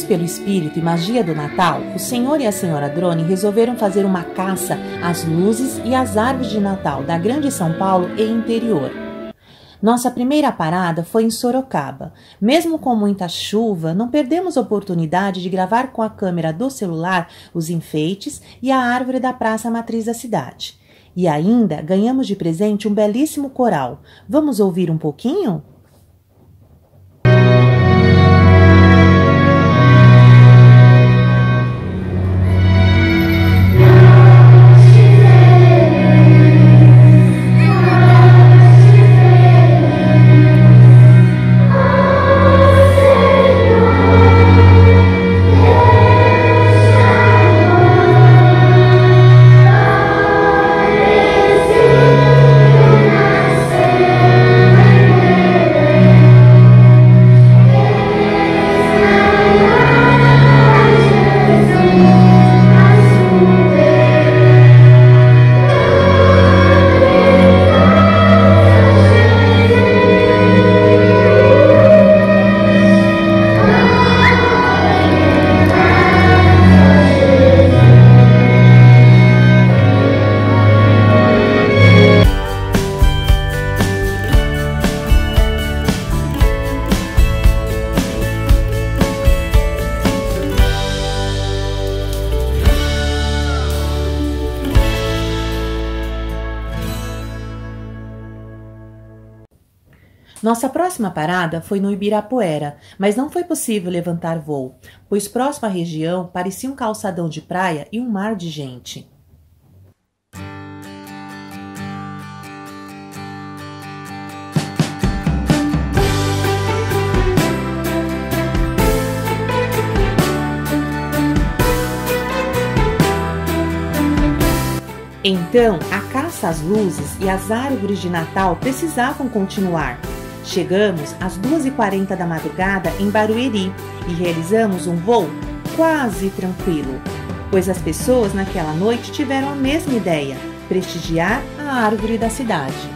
pelo espírito e magia do Natal, o senhor e a senhora Drone resolveram fazer uma caça às luzes e às árvores de Natal da Grande São Paulo e interior. Nossa primeira parada foi em Sorocaba. Mesmo com muita chuva, não perdemos a oportunidade de gravar com a câmera do celular os enfeites e a árvore da praça matriz da cidade. E ainda ganhamos de presente um belíssimo coral. Vamos ouvir um pouquinho? Nossa próxima parada foi no Ibirapuera, mas não foi possível levantar voo, pois próximo à região parecia um calçadão de praia e um mar de gente. Então, a caça às luzes e às árvores de Natal precisavam continuar. Chegamos às 2h40 da madrugada em Barueri e realizamos um voo quase tranquilo, pois as pessoas naquela noite tiveram a mesma ideia: prestigiar a árvore da cidade.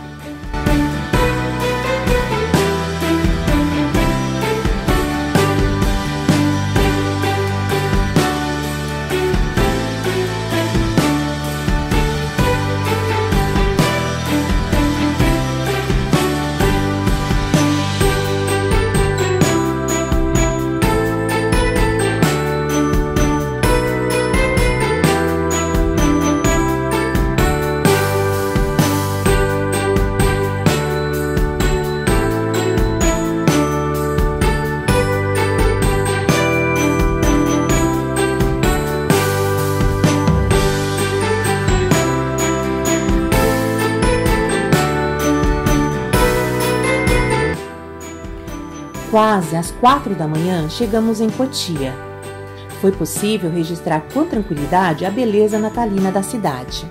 Quase às 4 da manhã chegamos em Cotia. Foi possível registrar com tranquilidade a beleza natalina da cidade.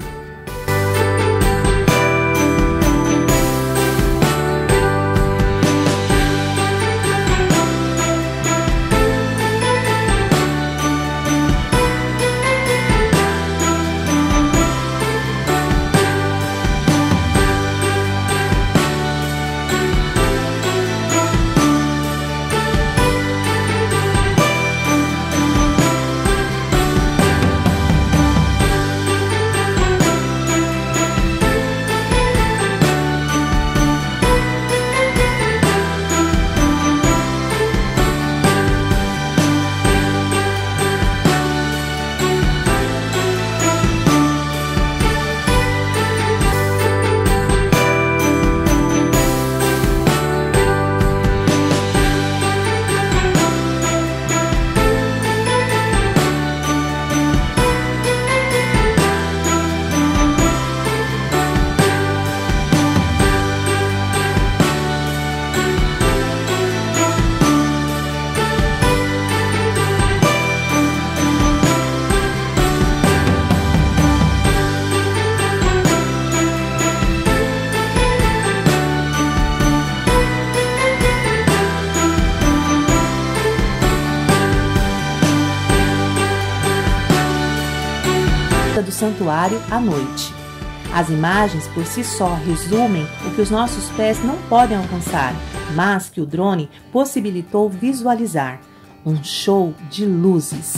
Do santuário à noite. As imagens por si só resumem o que os nossos pés não podem alcançar, mas que o drone possibilitou visualizar. um show de luzes.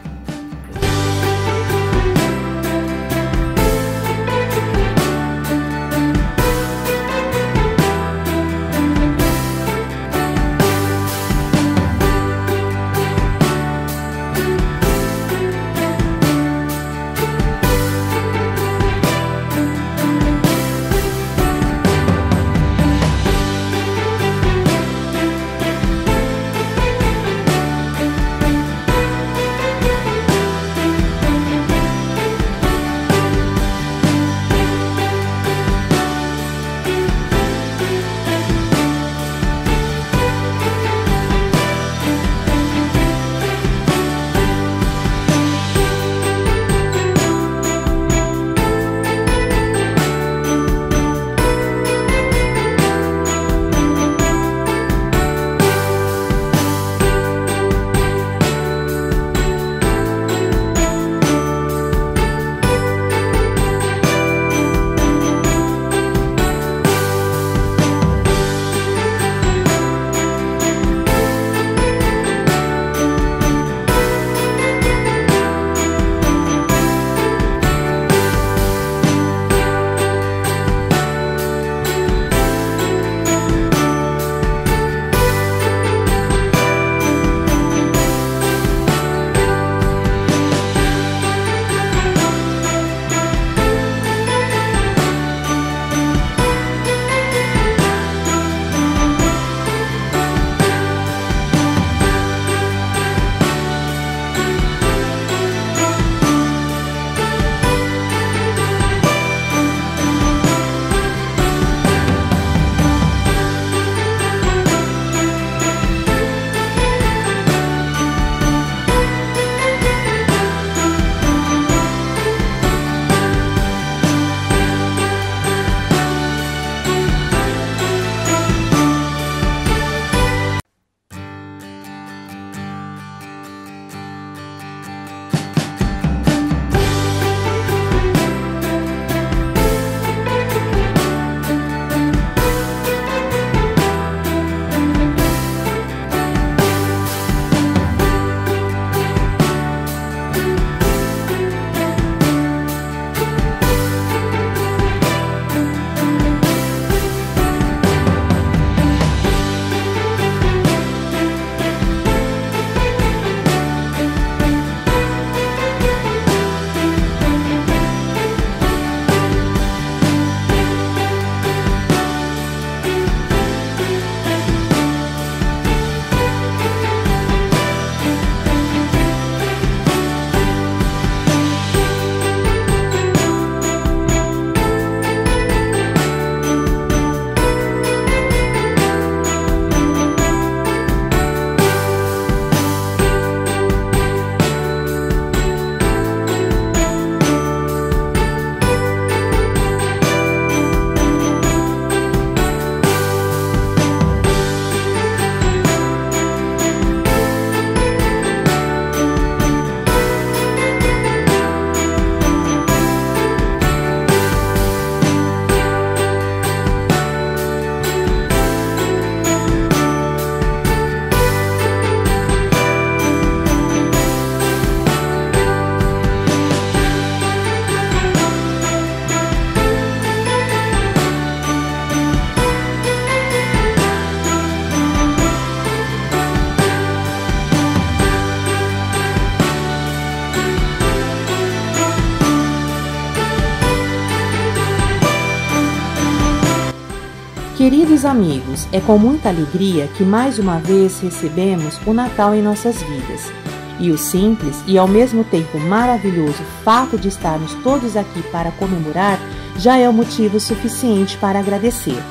Queridos amigos, é com muita alegria que mais uma vez recebemos o Natal em nossas vidas. E o simples e ao mesmo tempo maravilhoso fato de estarmos todos aqui para comemorar já é o motivo suficiente para agradecer.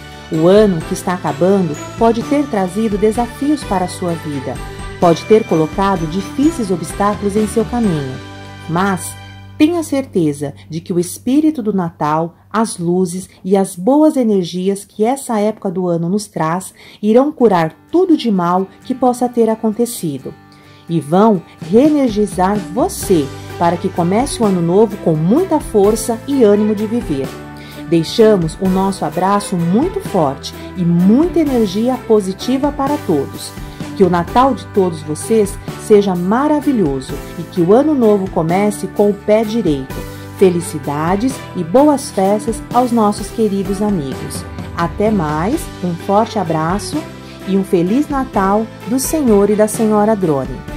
O ano que está acabando pode ter trazido desafios para a sua vida, pode ter colocado difíceis obstáculos em seu caminho, mas tenha certeza de que o espírito do Natal, as luzes e as boas energias que essa época do ano nos traz irão curar tudo de mal que possa ter acontecido e vão reenergizar você para que comece o ano novo com muita força e ânimo de viver. Deixamos o nosso abraço muito forte e muita energia positiva para todos. Que Que o Natal de todos vocês seja maravilhoso e que o Ano Novo comece com o pé direito. Felicidades e boas festas aos nossos queridos amigos. Até mais, um forte abraço e um Feliz Natal do Senhor e da Senhora Drone.